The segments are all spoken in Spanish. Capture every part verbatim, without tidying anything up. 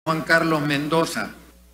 Juan Carlos Mendoza.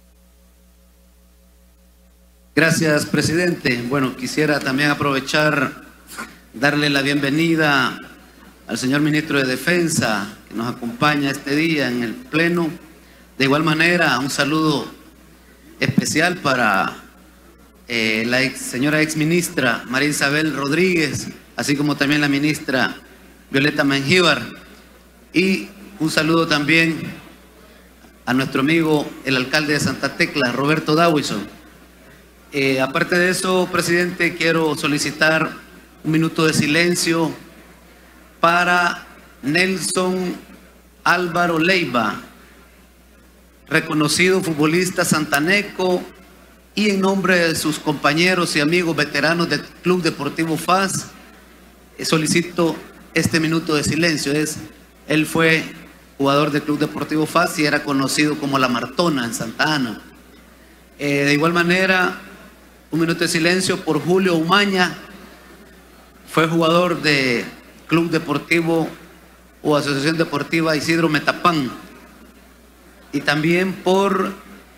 Gracias, presidente. Bueno, quisiera también aprovechar, darle la bienvenida al señor ministro de Defensa, que nos acompaña este día en el Pleno. De igual manera, un saludo especial para eh, la ex, señora exministra María Isabel Rodríguez, así como también la ministra Violeta Mengíbar. Y un saludo también a nuestro amigo, el alcalde de Santa Tecla, Roberto Dawison. Eh, aparte de eso, presidente, quiero solicitar un minuto de silencio para Nelson Álvaro Leiva, reconocido futbolista santaneco, y en nombre de sus compañeros y amigos veteranos del Club Deportivo F A S, eh, solicito este minuto de silencio. Es, él fue jugador del Club Deportivo F A S y era conocido como La Martona en Santa Ana. Eh, de igual manera, un minuto de silencio por Julio Umaña, fue jugador de Club Deportivo o Asociación Deportiva Isidro Metapán. Y también por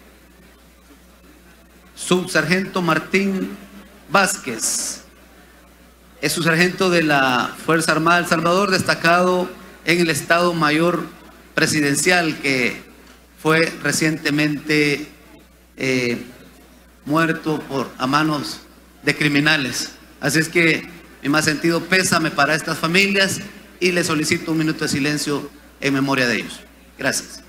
subsargento Martín Vázquez, es subsargento de la Fuerza Armada de El Salvador, destacado en el Estado Mayor Presidencial, que fue recientemente eh, muerto por, a manos de criminales. Así es que mi más sentido pésame para estas familias y les solicito un minuto de silencio en memoria de ellos. Gracias.